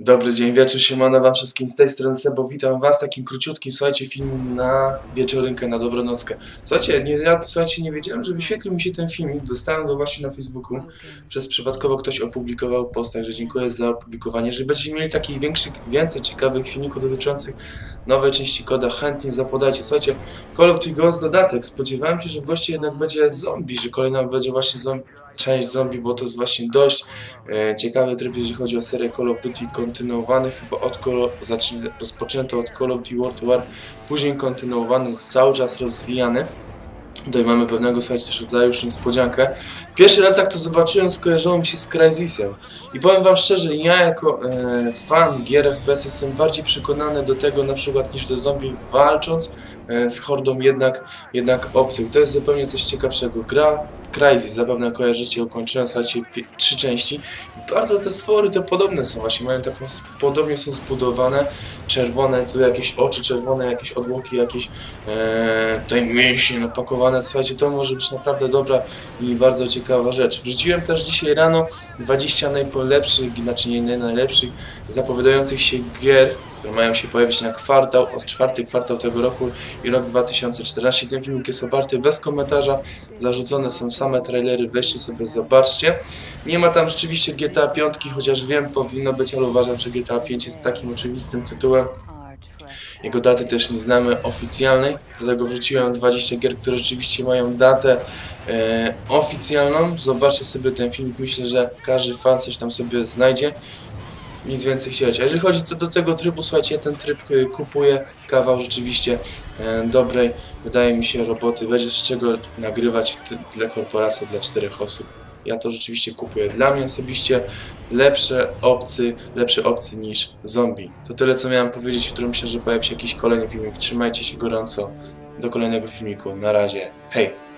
Dobry dzień, wieczór, siemano wam wszystkim, z tej strony Sebo, witam was w takim króciutkim, słuchajcie, filmie na wieczorynkę, na dobranockę. Słuchajcie, nie wiedziałem, że wyświetlił mi się ten filmik, dostałem go właśnie na Facebooku, przypadkowo ktoś opublikował post, także dziękuję za opublikowanie. Jeżeli będziecie mieli takich więcej ciekawych filmików dotyczących nowej części koda, chętnie zapodajcie. Słuchajcie, Call of Duty Ghost dodatek, spodziewałem się, że w gości jednak będzie zombie, że kolejna będzie właśnie część zombie, bo to jest właśnie dość ciekawy tryb, jeżeli chodzi o serię Call of Duty kontynuowany, chyba rozpoczęto od Call of Duty World War, później kontynuowany, cały czas rozwijany. Tutaj mamy pewnego, słuchajcie, też rodzaju już niespodziankę. Pierwszy raz jak to zobaczyłem, skojarzyło mi się z Crysisem. I powiem wam szczerze, ja jako fan gier FPS jestem bardziej przekonany do tego na przykład niż do zombie walcząc z hordą jednak obcych. To jest zupełnie coś ciekawszego. Gra Crysis, zapewne kojarzycie, ukończyłem, słuchajcie, 3 części. Bardzo te stwory te podobne są, właśnie mają taką, podobnie są zbudowane, czerwone, tu jakieś oczy czerwone, jakieś odłoki, jakieś tutaj mięśnie napakowane. Słuchajcie, to może być naprawdę dobra i bardzo ciekawa rzecz. Wrzuciłem też dzisiaj rano 20 najlepszych, znaczy nie najlepszych, zapowiadających się gier, które mają się pojawić na kwartał, czwarty kwartał tego roku i rok 2014. Ten filmik jest oparty bez komentarza, zarzucone są same trailery, weźcie sobie, zobaczcie. Nie ma tam rzeczywiście GTA 5, chociaż wiem, powinno być, ale uważam, że GTA 5 jest takim oczywistym tytułem. Jego daty też nie znamy oficjalnej, dlatego wrzuciłem 20 gier, które rzeczywiście mają datę oficjalną. Zobaczcie sobie ten filmik, myślę, że każdy fan coś tam sobie znajdzie. Nic więcej chcieć. A jeżeli chodzi co do tego trybu, słuchajcie, ja ten tryb kupuję, kawał rzeczywiście dobrej, wydaje mi się, roboty. Będzie z czego nagrywać dla korporacji, dla 4 osób. Ja to rzeczywiście kupuję. Dla mnie osobiście lepsze opcje niż zombie. To tyle, co miałem powiedzieć. Jutro myślę, że pojawi się jakiś kolejny filmik. Trzymajcie się gorąco. Do kolejnego filmiku. Na razie. Hej!